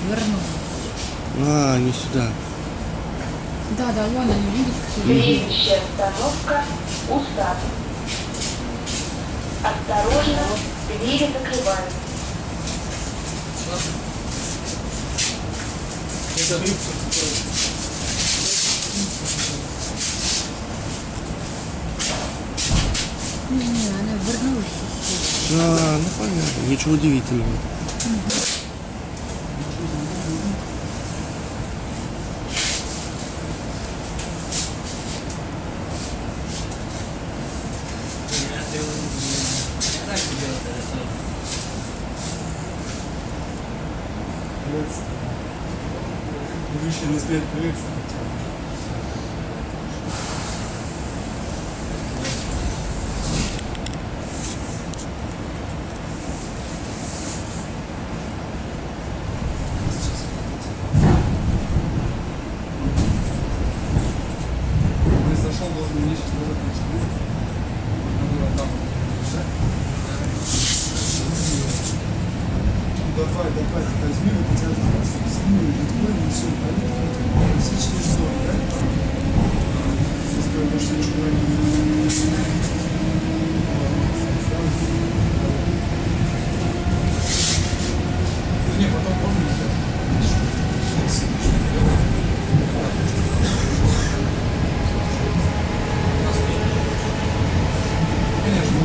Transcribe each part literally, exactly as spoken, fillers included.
вернули. А, не сюда. Да, да, вон они, видите, какие. Следующая остановка — Усад. Осторожно, двери закрываются. Не, не, она вернулась из силы. А, ну понятно, ничего удивительного. Увеличенный свет приветствует. Произошел должен мне сейчас назад. Давай, давай, возьми, вот у тебя спину и и все, понятно? Классический сон, да? Если больше ничего не не, потом помню. Конечно,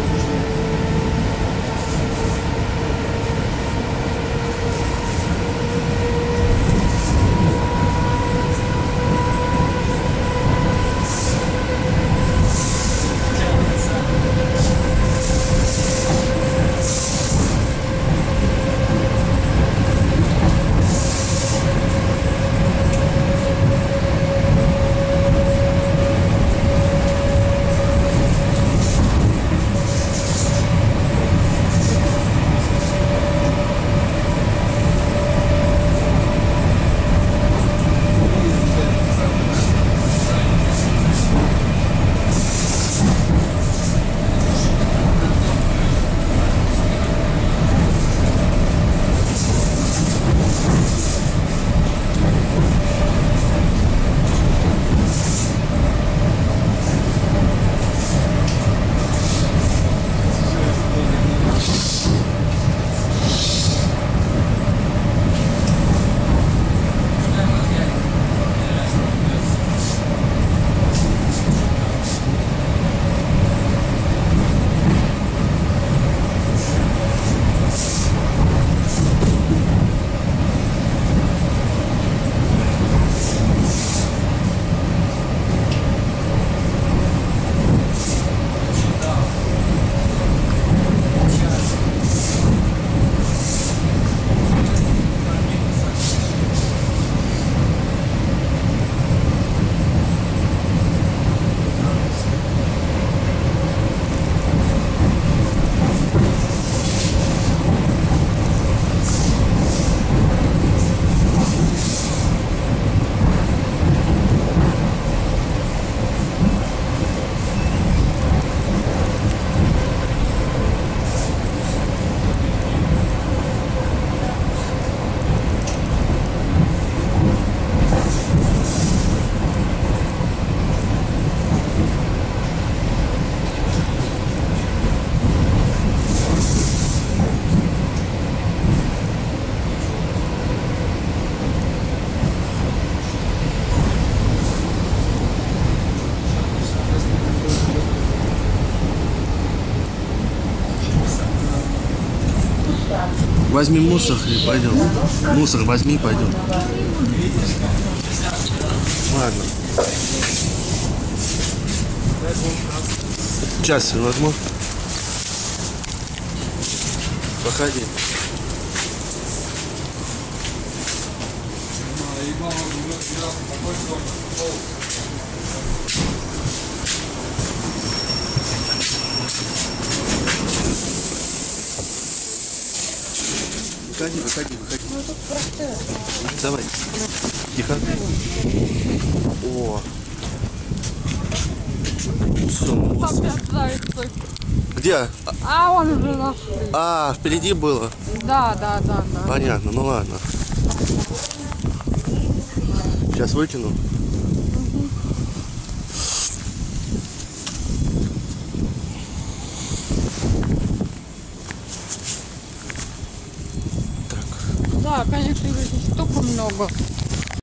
Возьми мусор и пойдем. Мусор возьми и пойдем. Ладно. Сейчас я возьму. Походи. Выходи, выходи, выходи. Ну тут просто... Давай. Тихо. О. Все, мусор. Где? А он уже нашли. А, впереди было? Да, да, да, да. Понятно, ну ладно. Сейчас вытяну. Да, конечно, их здесь столько много.